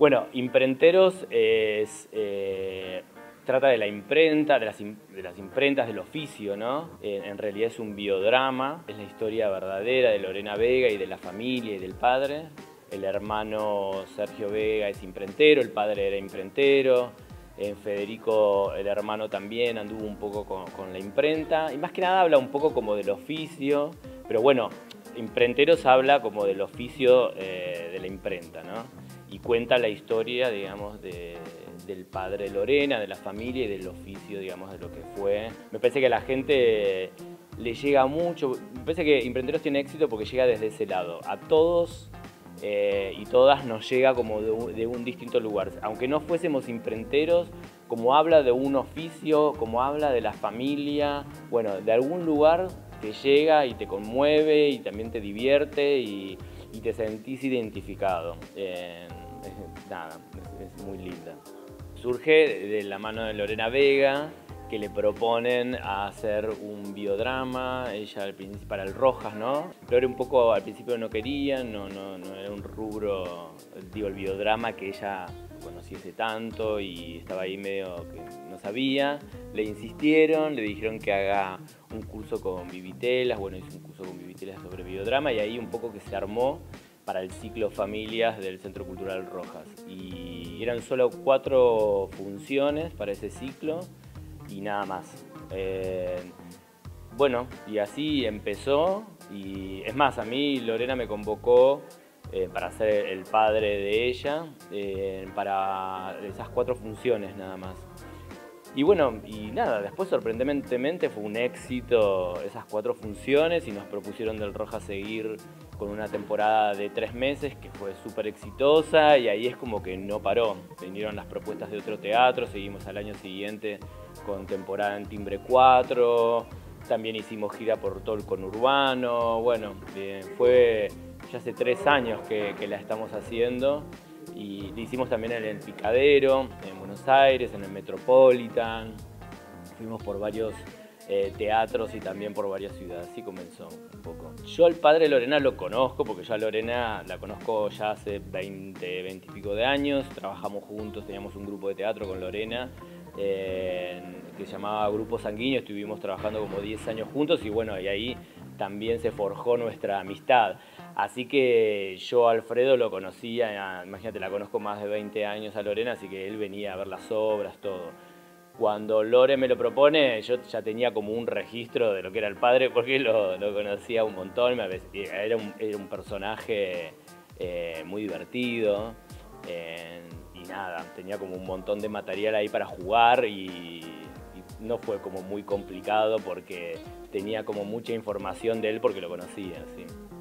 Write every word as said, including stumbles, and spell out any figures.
Bueno, Imprenteros es, eh, trata de la imprenta, de las, de las imprentas del oficio, ¿no? Eh, en realidad es un biodrama, es la historia verdadera de Lorena Vega y de la familia y del padre. El hermano Sergio Vega es imprentero, el padre era imprentero. En Federico, el hermano, también anduvo un poco con, con la imprenta. Y más que nada habla un poco como del oficio, pero bueno, Imprenteros habla como del oficio eh, de la imprenta, ¿no? Y cuenta la historia, digamos, de, del padre de Lorena, de la familia y del oficio, digamos, de lo que fue. Me parece que a la gente le llega mucho. Me parece que Imprenteros tiene éxito porque llega desde ese lado. A todos eh, y todas nos llega como de un, de un distinto lugar. Aunque no fuésemos imprenteros, como habla de un oficio, como habla de la familia, bueno, de algún lugar te llega y te conmueve y también te divierte y, y te sentís identificado. Eh, es, nada, es, es muy linda. Surge de la mano de Lorena Vega, que le proponen hacer un biodrama, ella al principio para el Rojas, ¿no? Lore un poco al principio no quería, no, no, no era un rubro, digo, el biodrama que ella conociese tanto y estaba ahí medio que no sabía. Le insistieron, le dijeron que haga un curso con Vivitelas, bueno, hizo un curso con Vivitelas sobre biodrama y ahí un poco que se armó para el ciclo Familias del Centro Cultural Rojas. Y eran solo cuatro funciones para ese ciclo y nada más. Eh, bueno, y así empezó, y es más, a mí Lorena me convocó eh, para ser el padre de ella, eh, para esas cuatro funciones nada más. Y bueno, y nada, después sorprendentemente fue un éxito esas cuatro funciones y nos propusieron del Rojas seguir con una temporada de tres meses que fue súper exitosa y ahí es como que no paró. Vinieron las propuestas de otro teatro, seguimos al año siguiente con temporada en Timbre cuatro, también hicimos gira por todo el conurbano, bueno, eh, fue ya hace tres años que, que la estamos haciendo. Y le hicimos también en el Picadero, en Buenos Aires, en el Metropolitan. Fuimos por varios eh, teatros y también por varias ciudades. Así comenzó un poco. Yo al padre de Lorena lo conozco, porque yo a Lorena la conozco ya hace veinte, veinte y pico de años. Trabajamos juntos, teníamos un grupo de teatro con Lorena eh, que se llamaba Grupo Sanguíneo. Estuvimos trabajando como diez años juntos y bueno, y ahí también se forjó nuestra amistad. Así que yo a Alfredo lo conocía, imagínate, la conozco más de veinte años a Lorena, así que él venía a ver las obras, todo. Cuando Lore me lo propone, yo ya tenía como un registro de lo que era el padre, porque lo, lo conocía un montón, era un, era un personaje eh, muy divertido, eh, y nada, tenía como un montón de material ahí para jugar y, y no fue como muy complicado porque tenía como mucha información de él porque lo conocía, sí.